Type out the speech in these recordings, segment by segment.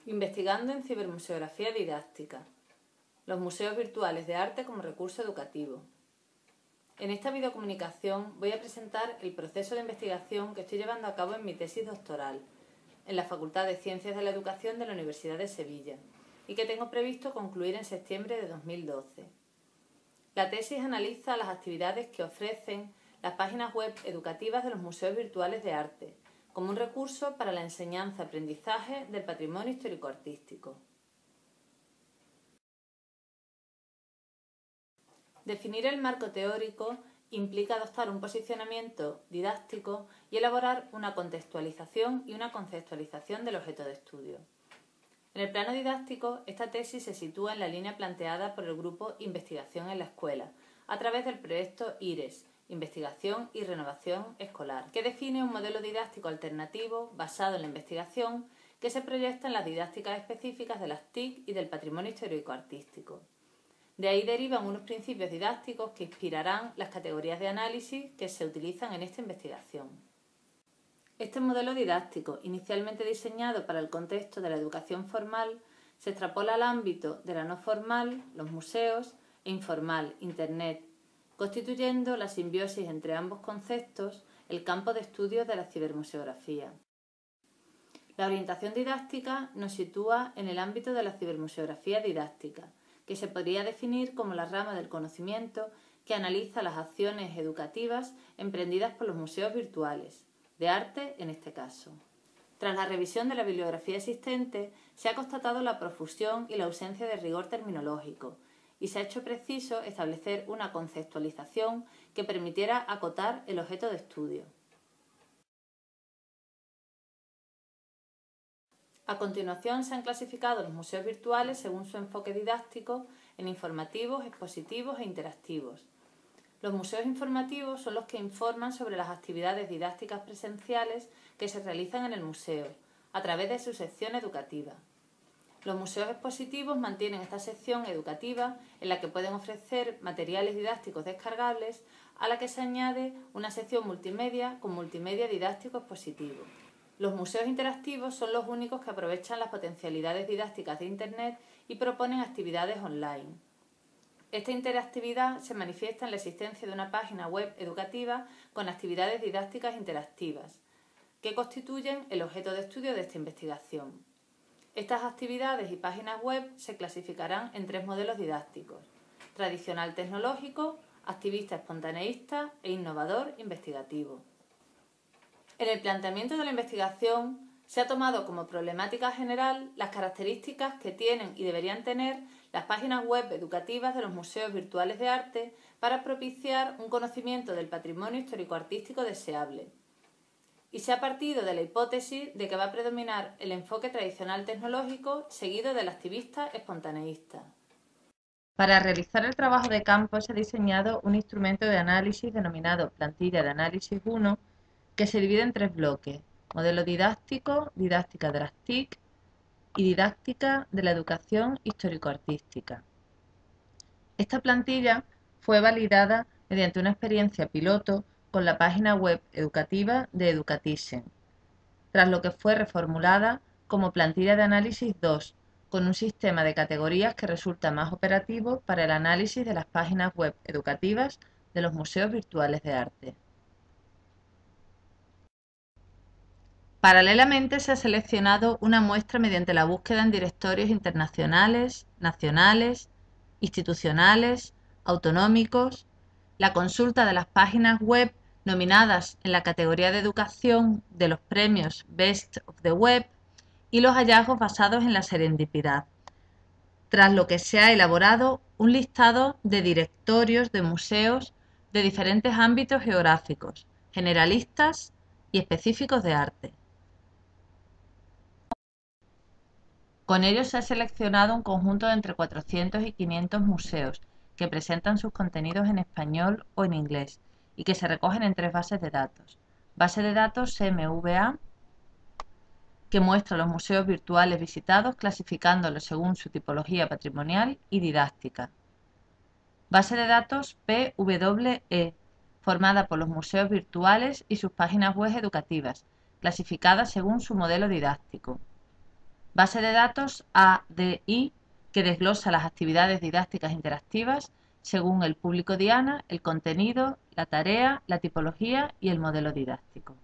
Investigando en cibermuseografía didáctica. Los museos virtuales de arte como recurso educativo. En esta videocomunicación voy a presentar el proceso de investigación que estoy llevando a cabo en mi tesis doctoral en la Facultad de Ciencias de la Educación de la Universidad de Sevilla y que tengo previsto concluir en septiembre de 2012. La tesis analiza las actividades que ofrecen las páginas web educativas de los museos virtuales de arte como un recurso para la enseñanza-aprendizaje del patrimonio histórico-artístico. Definir el marco teórico implica adoptar un posicionamiento didáctico y elaborar una contextualización y una conceptualización del objeto de estudio. En el plano didáctico, esta tesis se sitúa en la línea planteada por el grupo Investigación en la Escuela, a través del proyecto IRES, Investigación y Renovación Escolar, que define un modelo didáctico alternativo basado en la investigación que se proyecta en las didácticas específicas de las TIC y del patrimonio histórico-artístico. De ahí derivan unos principios didácticos que inspirarán las categorías de análisis que se utilizan en esta investigación. Este modelo didáctico, inicialmente diseñado para el contexto de la educación formal, se extrapola al ámbito de la no formal, los museos, e informal, Internet, constituyendo la simbiosis entre ambos conceptos el campo de estudios de la cibermuseografía. La orientación didáctica nos sitúa en el ámbito de la cibermuseografía didáctica, que se podría definir como la rama del conocimiento que analiza las acciones educativas emprendidas por los museos virtuales, de arte en este caso. Tras la revisión de la bibliografía existente, se ha constatado la profusión y la ausencia de rigor terminológico, y se ha hecho preciso establecer una conceptualización que permitiera acotar el objeto de estudio. A continuación se han clasificado los museos virtuales según su enfoque didáctico en informativos, expositivos e interactivos. Los museos informativos son los que informan sobre las actividades didácticas presenciales que se realizan en el museo, a través de su sección educativa. Los museos expositivos mantienen esta sección educativa en la que pueden ofrecer materiales didácticos descargables, a la que se añade una sección multimedia con multimedia didáctico expositivo. Los museos interactivos son los únicos que aprovechan las potencialidades didácticas de Internet y proponen actividades online. Esta interactividad se manifiesta en la existencia de una página web educativa con actividades didácticas interactivas, que constituyen el objeto de estudio de esta investigación. Estas actividades y páginas web se clasificarán en tres modelos didácticos: tradicional tecnológico, activista espontaneísta e innovador investigativo. En el planteamiento de la investigación se ha tomado como problemática general las características que tienen y deberían tener las páginas web educativas de los museos virtuales de arte para propiciar un conocimiento del patrimonio histórico-artístico deseable. Y se ha partido de la hipótesis de que va a predominar el enfoque tradicional tecnológico seguido del activista espontaneísta. Para realizar el trabajo de campo se ha diseñado un instrumento de análisis denominado Plantilla de Análisis 1, que se divide en tres bloques: modelo didáctico, didáctica de las TIC y didáctica de la educación histórico-artística. Esta plantilla fue validada mediante una experiencia piloto con la página web educativa de Educatizen, tras lo que fue reformulada como plantilla de análisis 2, con un sistema de categorías que resulta más operativo para el análisis de las páginas web educativas de los museos virtuales de arte. Paralelamente se ha seleccionado una muestra mediante la búsqueda en directorios internacionales, nacionales, institucionales, autonómicos, la consulta de las páginas web nominadas en la categoría de educación de los premios Best of the Web y los hallazgos basados en la serendipidad, tras lo que se ha elaborado un listado de directorios de museos de diferentes ámbitos geográficos, generalistas y específicos de arte. Con ello se ha seleccionado un conjunto de entre 400 y 500 museos que presentan sus contenidos en español o en inglés y que se recogen en tres bases de datos. Base de datos CMVA, que muestra los museos virtuales visitados clasificándolos según su tipología patrimonial y didáctica. Base de datos PWE, formada por los museos virtuales y sus páginas web educativas, clasificadas según su modelo didáctico. Base de datos ADI que desglosa las actividades didácticas interactivas según el público diana, el contenido, la tarea, la tipología y el modelo didáctico.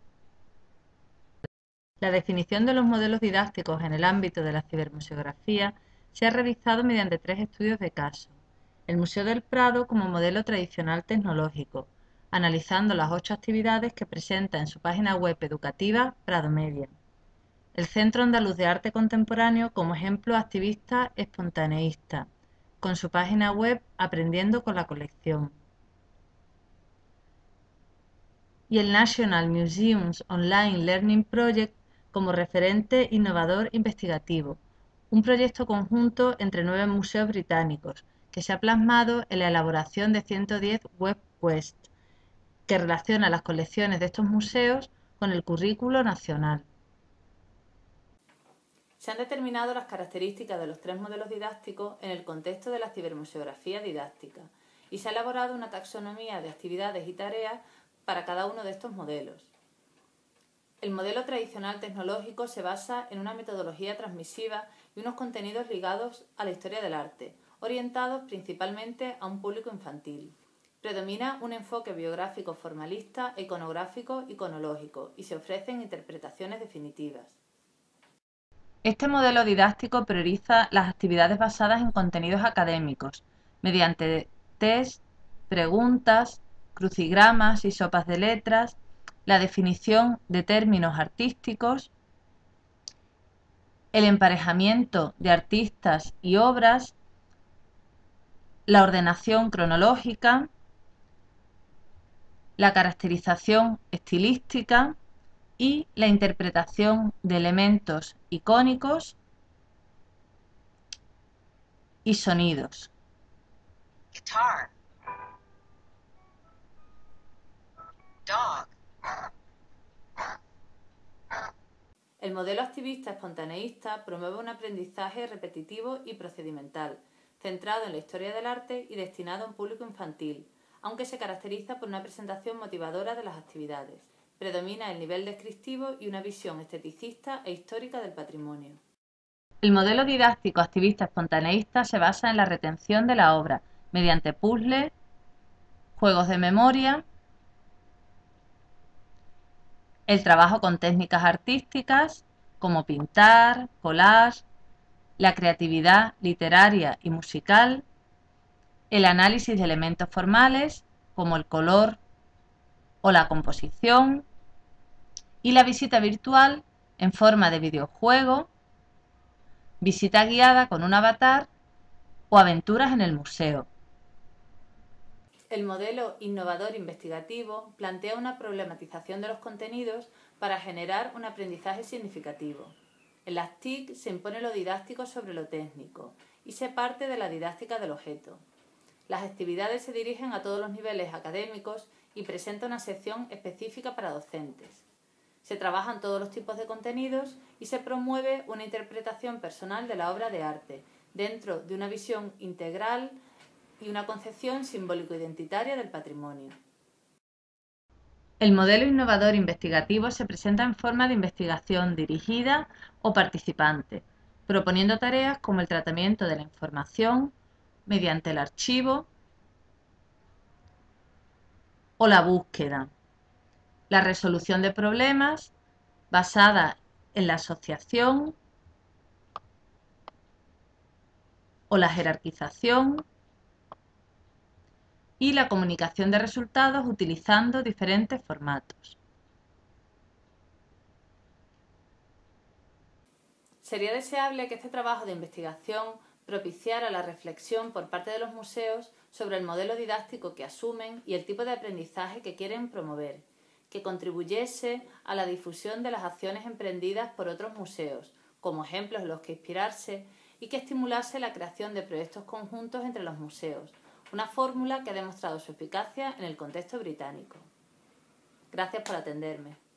La definición de los modelos didácticos en el ámbito de la cibermuseografía se ha realizado mediante 3 estudios de caso. El Museo del Prado como modelo tradicional tecnológico, analizando las 8 actividades que presenta en su página web educativa Pradomedia. El Centro Andaluz de Arte Contemporáneo como ejemplo activista espontaneísta, con su página web Aprendiendo con la colección. Y el National Museums Online Learning Project como referente innovador investigativo, un proyecto conjunto entre 9 museos británicos que se ha plasmado en la elaboración de 110 web quests que relaciona las colecciones de estos museos con el currículo nacional. Se han determinado las características de los 3 modelos didácticos en el contexto de la cibermuseografía didáctica y se ha elaborado una taxonomía de actividades y tareas para cada uno de estos modelos. El modelo tradicional tecnológico se basa en una metodología transmisiva y unos contenidos ligados a la historia del arte, orientados principalmente a un público infantil. Predomina un enfoque biográfico formalista, iconográfico y cronológico y se ofrecen interpretaciones definitivas. Este modelo didáctico prioriza las actividades basadas en contenidos académicos, mediante test, preguntas, crucigramas y sopas de letras, la definición de términos artísticos, el emparejamiento de artistas y obras, la ordenación cronológica, la caracterización estilística y la interpretación de elementos icónicos y sonidos. Guitar. Dog. El modelo activista espontaneísta promueve un aprendizaje repetitivo y procedimental, centrado en la historia del arte y destinado a un público infantil, aunque se caracteriza por una presentación motivadora de las actividades. Predomina el nivel descriptivo y una visión esteticista e histórica del patrimonio. El modelo didáctico activista espontaneísta se basa en la retención de la obra mediante puzzles, juegos de memoria, el trabajo con técnicas artísticas como pintar, collage, la creatividad literaria y musical, el análisis de elementos formales como el color o la composición y la visita virtual en forma de videojuego, visita guiada con un avatar o aventuras en el museo. El modelo innovador investigativo plantea una problematización de los contenidos para generar un aprendizaje significativo. En las TIC se impone lo didáctico sobre lo técnico y se parte de la didáctica del objeto. Las actividades se dirigen a todos los niveles académicos y presenta una sección específica para docentes. Se trabajan todos los tipos de contenidos y se promueve una interpretación personal de la obra de arte, dentro de una visión integral y una concepción simbólico-identitaria del patrimonio. El modelo innovador investigativo se presenta en forma de investigación dirigida o participante, proponiendo tareas como el tratamiento de la información mediante el archivo o la búsqueda, la resolución de problemas basada en la asociación o la jerarquización y la comunicación de resultados utilizando diferentes formatos. Sería deseable que este trabajo de investigación propiciara la reflexión por parte de los museos sobre el modelo didáctico que asumen y el tipo de aprendizaje que quieren promover, que contribuyese a la difusión de las acciones emprendidas por otros museos, como ejemplos en los que inspirarse, y que estimulase la creación de proyectos conjuntos entre los museos, una fórmula que ha demostrado su eficacia en el contexto británico. Gracias por atenderme.